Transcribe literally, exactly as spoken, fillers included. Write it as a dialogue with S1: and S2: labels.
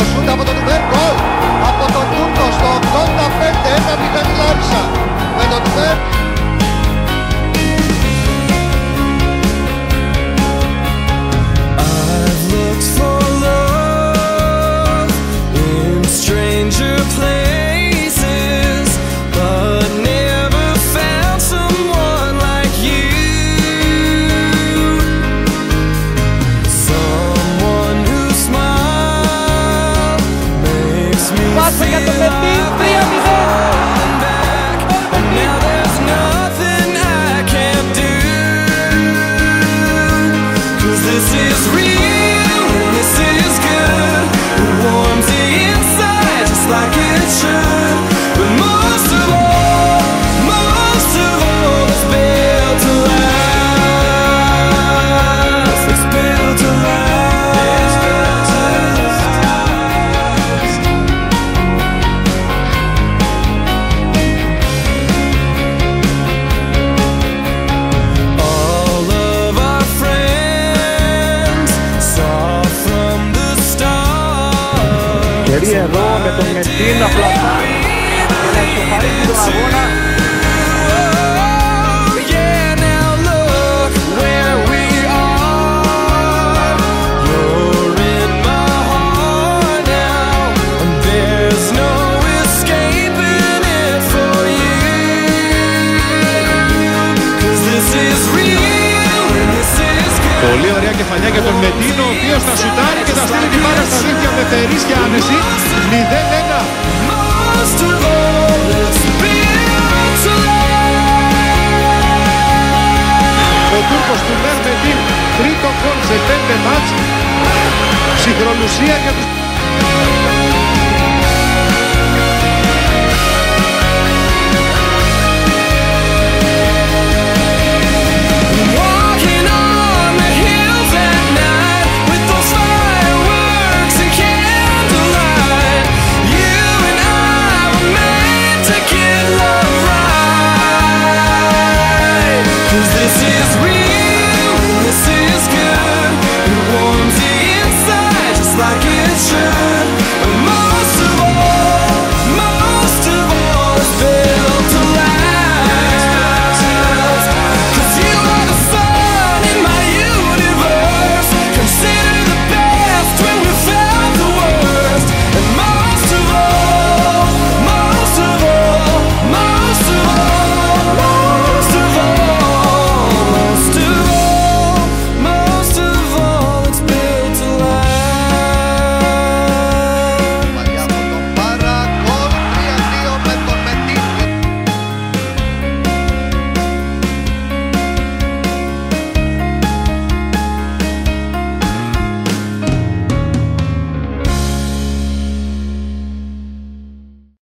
S1: σούτ από τον Τουβέρ, γκολ από τον Τούρκο στο ογδόντα πέντε, ένα μηδέν Λάρισα με τον Τουβέρ.
S2: Πάσα για το Μετίν, τρία μηδέν. Εδώ με τον Μετίν να πλασάρει και να ισοφαρίσει τον αγώνα.
S1: Πολύ ωραία κεφαλιά για τον Μετίν, ο οποίος θα σουτάρει και θα στείλει την μπάλα στα δίχτυα με τερίσια άνεση. μηδέν ένα. Ο Τούρκος του Μέρ Μετίν, τρίτο γκολ σε πέντε μάτς. Ψυχρολουσία για τους...